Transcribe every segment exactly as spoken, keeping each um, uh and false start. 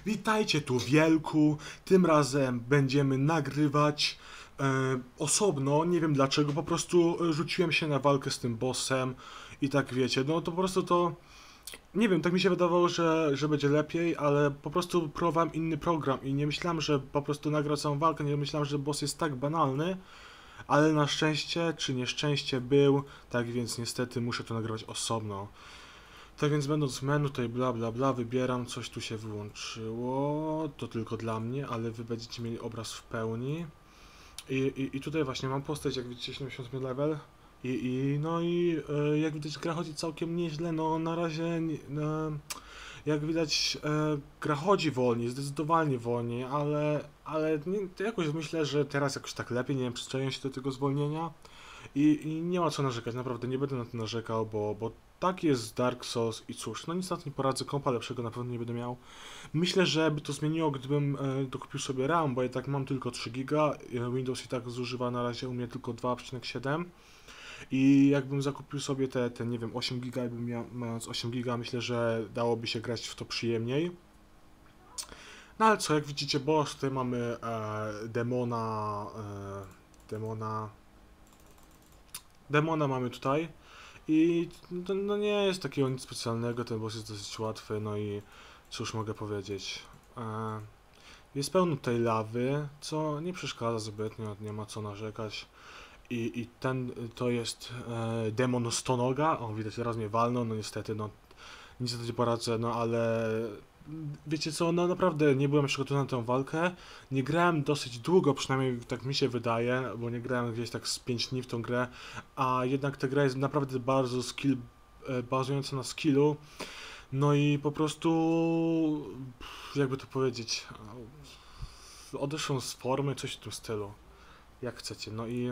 Witajcie tu Wielku, tym razem będziemy nagrywać e, osobno, nie wiem dlaczego, po prostu e, rzuciłem się na walkę z tym bossem i tak wiecie, no to po prostu to, nie wiem, tak mi się wydawało, że, że będzie lepiej, ale po prostu próbowałem inny program i nie myślałem, że po prostu nagrać całą walkę, nie myślałem, że boss jest tak banalny, ale na szczęście czy nieszczęście był, tak więc niestety muszę to nagrywać osobno. Tak więc będąc w menu tutaj bla bla bla wybieram, coś tu się wyłączyło, to tylko dla mnie, ale wy będziecie mieli obraz w pełni. I, i, i tutaj właśnie mam postać, jak widzicie, siedemdziesiąt level. I, i no i e, jak widać gra chodzi całkiem nieźle, no na razie nie, e, jak widać e, gra chodzi wolniej, zdecydowanie wolniej, ale, ale nie, to jakoś myślę, że teraz jakoś tak lepiej, nie wiem, przyzwyczaiłem się do tego zwolnienia. I, I nie ma co narzekać, naprawdę nie będę na to narzekał, bo, bo tak jest Dark Souls i cóż, no nic na to nie poradzę, kompa lepszego na pewno nie będę miał. Myślę, że by to zmieniło, gdybym e, dokupił sobie RAM, bo ja tak mam tylko trzy giga, e, Windows i tak zużywa na razie u mnie tylko dwa przecinek siedem i jakbym zakupił sobie te, te nie wiem, osiem giga, jakbym miał, mając osiem giga, myślę, że dałoby się grać w to przyjemniej. No ale co, jak widzicie, boss, tutaj mamy e, demona, e, demona, demona mamy tutaj. I to, no nie jest takiego nic specjalnego, ten boss jest dosyć łatwy, no i cóż mogę powiedzieć. E, jest pełno tej lawy, co nie przeszkadza zbytnio, nie ma co narzekać. I, i ten to jest e, demon stonoga, o widać teraz mnie walną, no niestety, no nic na to nie poradzę, no ale wiecie co, no naprawdę nie byłem przygotowany na tę walkę, nie grałem dosyć długo, przynajmniej tak mi się wydaje, bo nie grałem gdzieś tak z pięć dni w tą grę, a jednak ta gra jest naprawdę bardzo skill, bazująca na skillu, no i po prostu, jakby to powiedzieć, odeszłem z formy, coś w tym stylu, jak chcecie, no i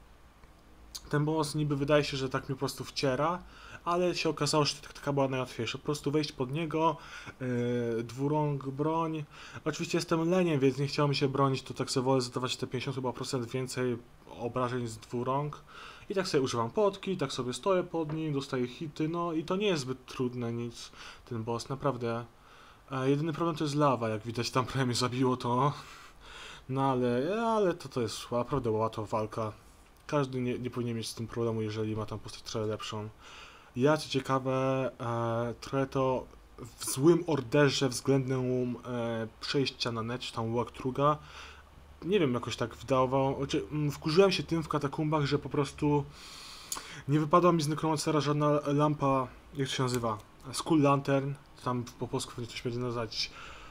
ten boss niby wydaje się, że tak mi po prostu wciera, ale się okazało, że taka była najłatwiejsza. Po prostu wejść pod niego, yy, dwurąg broń. Oczywiście jestem leniem, więc nie chciało mi się bronić, to tak sobie wolę zadawać te pięćdziesiąt chyba procent więcej obrażeń z dwurąg. I tak sobie używam potki, tak sobie stoję pod nim, dostaję hity, no i to nie jest zbyt trudne nic, ten boss, naprawdę. E, jedyny problem to jest lawa, jak widać tam prawie mnie zabiło to. No ale, ale to, to jest naprawdę łatwa walka. Każdy nie, nie powinien mieć z tym problemu, jeżeli ma tam postać trochę lepszą. Ja, co ciekawe, e, trochę to w złym orderze względem e, przejścia na net, czy tam walkthrough'a, nie wiem, jakoś tak wydawało, znaczy, wkurzyłem się tym w katakumbach, że po prostu nie wypadła mi z Necromancera żadna lampa, jak to się nazywa, Skull Lantern, tam po polsku pewnie coś będzie nazwać,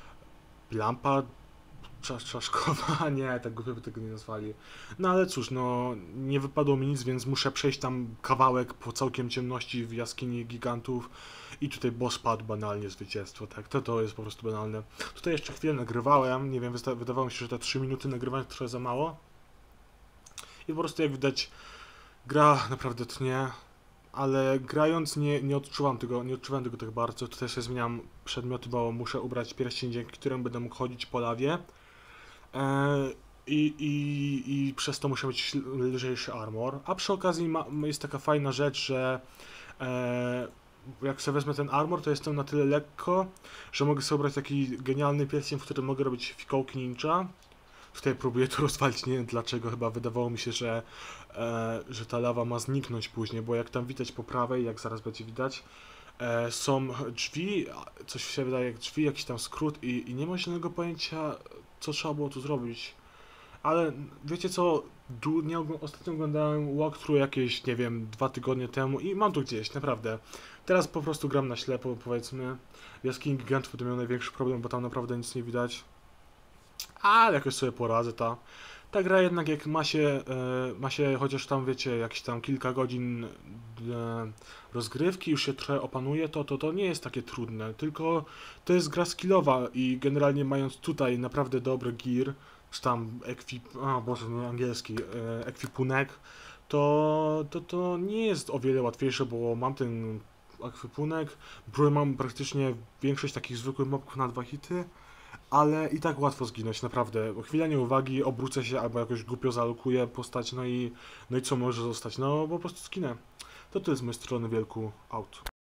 lampa czaszkowa, nie, tak głupio by tego nie nazwali. No ale cóż, no nie wypadło mi nic, więc muszę przejść tam kawałek po całkiem ciemności w jaskini gigantów i tutaj boss padł, banalnie zwycięstwo, tak, to to jest po prostu banalne. Tutaj jeszcze chwilę nagrywałem, nie wiem, wydawało mi się, że te trzy minuty nagrywania to trochę za mało i po prostu jak widać gra naprawdę tnie, ale grając nie, nie odczuwam tego, nie odczuwam tego tak bardzo, tutaj sobie zmieniam przedmioty, bo muszę ubrać pierścień, dzięki którym będę mógł chodzić po lawie. I, i, i przez to muszę mieć lżejszy armor, a przy okazji ma, jest taka fajna rzecz, że e, jak sobie wezmę ten armor, to jestem na tyle lekko, że mogę sobie brać taki genialny pierścień, w którym mogę robić fikołki ninja. Tutaj próbuję to rozwalić, nie wiem dlaczego, chyba wydawało mi się, że, e, że ta lawa ma zniknąć później, bo jak tam widać po prawej, jak zaraz będzie widać, e, są drzwi, coś się wydaje jak drzwi, jakiś tam skrót i, i nie ma zielonego pojęcia, co trzeba było tu zrobić. Ale wiecie co, du, nie, ostatnio oglądałem walkthrough jakieś, nie wiem, dwa tygodnie temu i mam to gdzieś, naprawdę. Teraz po prostu gram na ślepo, powiedzmy. W jaskini gigantów będę miał największy problem, bo tam naprawdę nic nie widać. Ale jakoś sobie poradzę, ta. Ta gra jednak jak ma się, e, ma się chociaż tam, wiecie, jakieś tam kilka godzin e, rozgrywki, już się trochę opanuje, to, to to nie jest takie trudne, tylko to jest gra skillowa i generalnie mając tutaj naprawdę dobry gear, czy tam ekwip... a boże, nie angielski, e, ekwipunek, to, to to nie jest o wiele łatwiejsze, bo mam ten ekwipunek, broń mam praktycznie większość takich zwykłych mobków na dwa hity, ale i tak łatwo zginąć, naprawdę. Chwila nieuwagi, obrócę się albo jakoś głupio zalokuję postać, no i, no i co może zostać? No po prostu zginę. To to jest z mojej strony, Wielku, out.